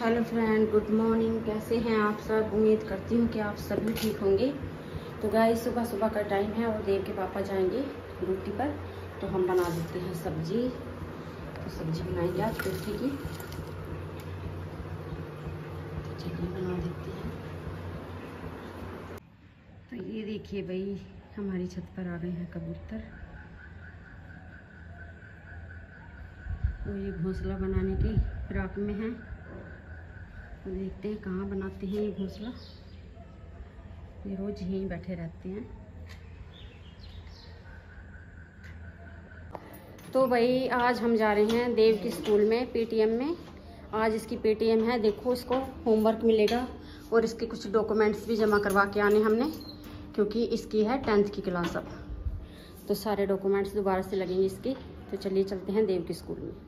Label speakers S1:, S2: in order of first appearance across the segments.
S1: Hello friend, good morning. कैसे हैं आप सब? उम्मीद करती हूँ कि आप सभी ठीक होंगे। तो गाइस, सुबह सुबह का टाइम है और देव के पापा जाएंगे ड्यूटी पर, तो हम बना देते हैं सब्जी। तो सब्जी बनाएंगे आज कुल्फी की, तो चलिए बना देते हैं। तो ये देखिए भाई, हमारी छत पर आ गए हैं कबूतर और ये घोंसला बनाने की फिराक में है। तो देखते हैं कहाँ बनाते हैं ये घोंसला। ये रोज यहीं बैठे रहते हैं। तो भाई आज हम जा रहे हैं देव की स्कूल में, पीटीएम में। आज इसकी पीटीएम है। देखो, इसको होमवर्क मिलेगा और इसके कुछ डॉक्यूमेंट्स भी जमा करवा के आने हमने, क्योंकि इसकी है 10th की क्लास अब। तो सारे डॉक्यूमेंट्स दोबारा से लगेंगे इसके। तो चलिए चलते हैं देव की स्कूल में।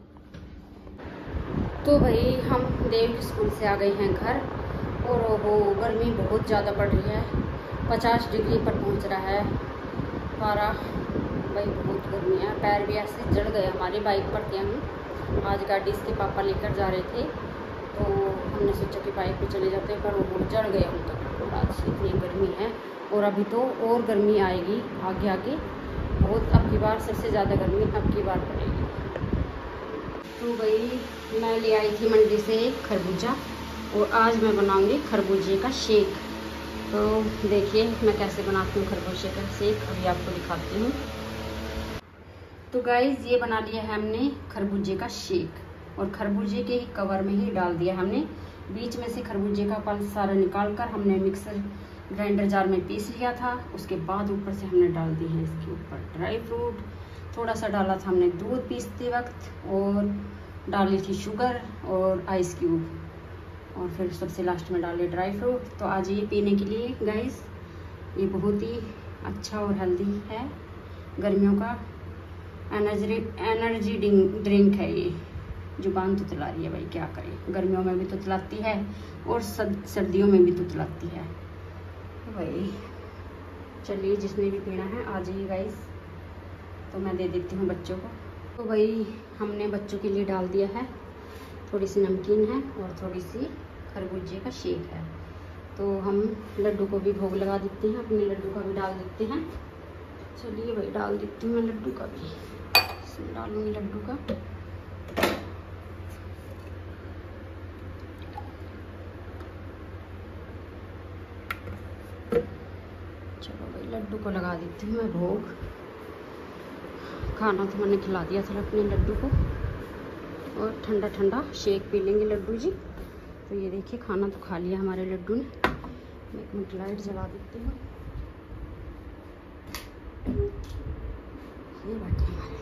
S1: तो भाई हम देव की स्कूल से आ गए हैं घर और वो गर्मी बहुत ज़्यादा बढ़ रही है। 50 डिग्री पर पहुंच रहा है पारा। भाई बहुत गर्मी है, पैर भी ऐसे जड़ गए हमारे। बाइक पर थे हम, आज गाड़ी इसके पापा लेकर जा रहे थे, तो हमने सोचा कि बाइक पे चले जाते हैं, पर वो बहुत जड़ गए हम तो। आज इतनी गर्मी है और अभी तो और गर्मी आएगी आगे आगे बहुत। अब की बार सबसे ज़्यादा गर्मी अब की बार पड़ेगी। तो भाई मैं ले आई थी मंडी से खरबूजा और आज मैं बनाऊंगी खरबूजे का शेक। तो देखिए मैं कैसे बनाती हूँ खरबूजे का शेक, अभी आपको दिखाती हूँ। तो गाइस, ये बना लिया है हमने खरबूजे का शेक और खरबूजे के ही कवर में ही डाल दिया हमने। बीच में से खरबूजे का पल्प सारा निकाल कर हमने मिक्सर ग्राइंडर जार में पीस लिया था। उसके बाद ऊपर से हमने डाल दी है इसके ऊपर ड्राई फ्रूट। थोड़ा सा डाला था हमने दूध पीसते वक्त, और डाली थी शुगर और आइस क्यूब, और फिर सबसे लास्ट में डाले ड्राई फ्रूट। तो आज ये पीने के लिए गाइस, ये बहुत ही अच्छा और हेल्दी है। गर्मियों का एनर्जी ड्रिंक है ये। जुबान तुतला रही है भाई, क्या करें। गर्मियों में भी तुतलाती है और सर्दियों में भी तुतलाती है। तो भाई चलिए, जिसने भी पीना है आ जाइए गाइस। तो मैं दे देती हूँ बच्चों को। तो भाई हमने बच्चों के लिए डाल दिया है, थोड़ी सी नमकीन है और थोड़ी सी खरबूजे का शेक है। तो हम लड्डू को भी भोग लगा देते हैं, अपने लड्डू का भी डाल देते हैं। चलिए भाई, डाल देती हूँ मैं लड्डू का भी। इसमें डालूंगी लड्डू का। चलो भाई, लड्डू को लगा देती हूँ मैं भोग। खाना तो मैंने खिला दिया था अपने लड्डू को, और ठंडा ठंडा शेक पी लेंगे लड्डू जी। तो ये देखिए, खाना तो खा लिया हमारे लड्डू ने। मैं 1 मिनट लाइट जला देती हूँ। ये बैठे हमारे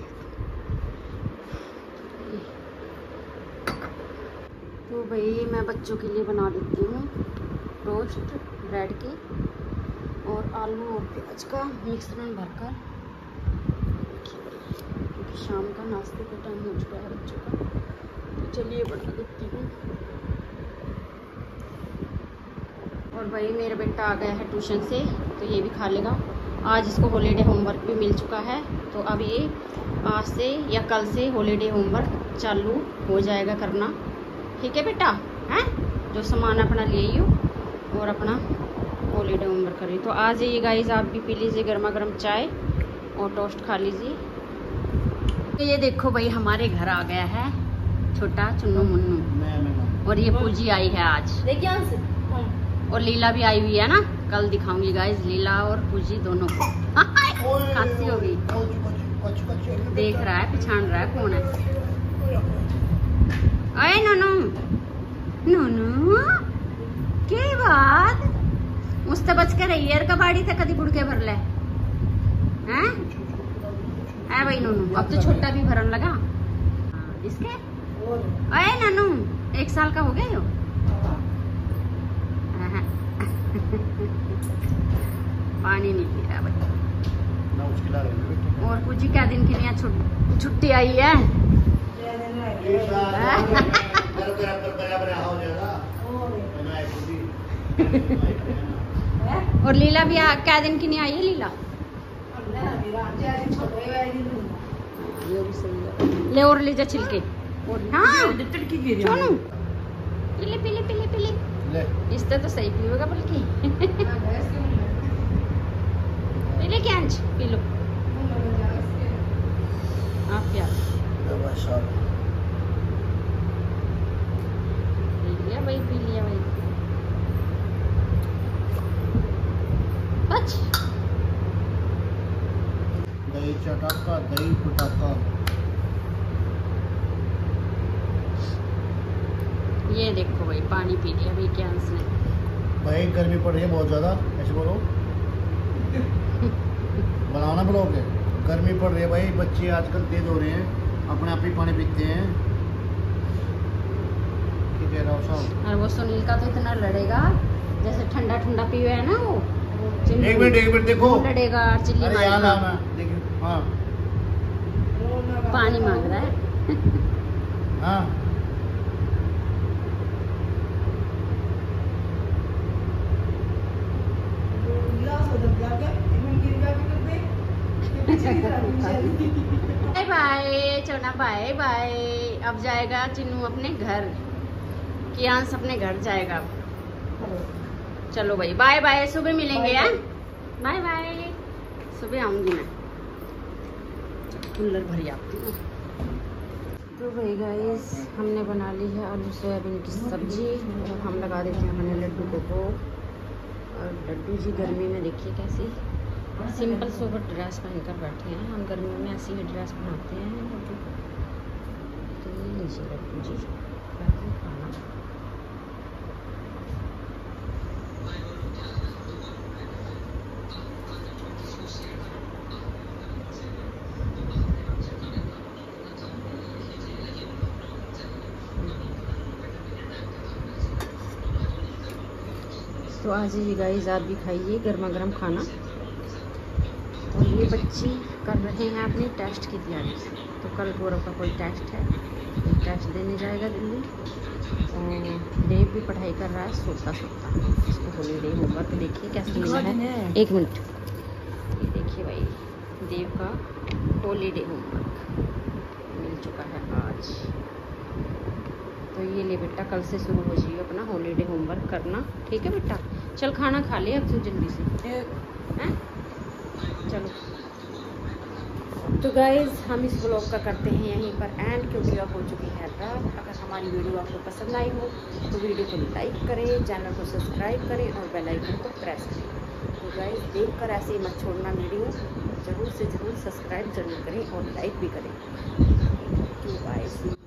S1: तो भाई मैं बच्चों के लिए बना देती हूँ टोस्ट ब्रेड के और आलू और प्याज का मिक्स में भरकर, क्योंकि शाम का नाश्ते का टाइम हो चुका है बच्चों का। तो चलिए बना देती हूँ। और भाई मेरा बेटा आ गया है ट्यूशन से, तो ये भी खा लेगा। आज इसको हॉलीडे होमवर्क भी मिल चुका है, तो अब ये आज से या कल से हॉलीडे होमवर्क चालू हो जाएगा करना। ठीक है बेटा, हैं? जो सामान अपना ले आइयो और अपना हॉलीडे होमवर्क करिए। तो आ जाइए गाइस, आप भी पी लीजिए गर्मा गर्म चाय और टोस्ट खा लीजिए। तो ये देखो भाई, हमारे घर आ गया है छोटा चुन्नू मुन्नू, और ये पूजी आई है आज। और लीला भी आई हुई है ना, कल दिखाऊंगी गाइस लीला और पूजी दोनों को। खांसी हो गई, देख रहा है, पहचान रहा है कौन है। अरे नोनू नोनू, क्या बात मुझसे बच के रही है। कबाड़ी से कदी बुड़के भर ले हैं? है भाई नोनू, अब तो छोटा भी भरन लगा इसके। अरे नोनू 1 साल का हो गया यो। पानी नहीं पी रहा भाई। और कुछ क्या दिन की यहाँ छुट्टी आई है। और लीला भी क्या दिन की नहीं आई है लीला। ये भी सही है। ले और ले जा छिलके। हाँ, इससे तो सही पिएगा बल्कि। पी ले क्या अंश, पी लो आप क्या पी लिया भाई, पी लिया भाई बच।
S2: दही चटाका, दही पटाका।
S1: ये देखो भाई पानी पी लिया भाई क्या अंश ने।
S2: भाई गर्मी पड़ रही है बहुत ज्यादा, ऐसे बोलो। बनाना ब्लॉग है। गर्मी पड़ रही है भाई, बच्चे आजकल तेज हो रहे हैं, अपने आप ही पानी पीते हैं। ठीक है साहब।
S1: और वो सुनील का तो इतना लड़ेगा जैसे ठंडा ठंडा पिए है ना वो।
S2: एक मिनट देखो,
S1: लड़ेगा चिल्ली मारेगा।
S2: देखिए हाँ
S1: पानी मांग रहा है।
S2: हाँ
S1: bye bye Chona, bye bye. अब जाएगा चिन्नू अपने घर, कियांश अपने घर जाएगा अब। चलो भाई बाय बाय, सुबह मिलेंगे यार। बाय बाय, सुबह आऊंगी मैं, कूलर भरी आती हूँ। तो भाई गाइस हमने बना ली है आलू सोयाबीन की सब्जी और हम लगा देते हैं अपने लड्डू को भोग। और लड्डू जी गर्मी में देखिए कैसी सिंपल सोबर ड्रेस पहनकर बैठे हैं। हम गर्मियों में ऐसी ही ड्रेस पहनाते हैं लड्डू को। तो ये लीजिए लड्डू जी खाना। तो आज ये गाइस आप भी खाइए गर्मा गर्म खाना। और ये बच्ची कर रहे हैं अपनी टेस्ट की तैयारी। तो कल गौरव का कोई टेस्ट है, टेस्ट देने जाएगा दिल्ली। और देव भी पढ़ाई कर रहा है सोता सोता। इसको हॉलीडे होमवर्क देखिए कैसे मिला है। एक मिनट, ये देखिए भाई देव का हॉलीडे होमवर्क मिल चुका है आज। तो ये ले बेटा, कल से शुरू हो जाइए अपना हॉलीडे होमवर्क करना, ठीक है बेटा। चल खाना खा ले अब तू जल्दी से, हैं? चलो तो गाइज़ हम इस ब्लॉग का करते हैं यहीं पर एंड, क्योंकि अब हो चुकी है रात। अगर हमारी वीडियो आपको पसंद आई हो तो वीडियो को लाइक करें, चैनल को सब्सक्राइब करें और बेल आइकन को प्रेस करें। तो गाइज़ देखकर ऐसे ही मत छोड़ना वीडियो, ज़रूर से ज़रूर सब्सक्राइब जरूर करें और लाइक भी करें। तो गाइज़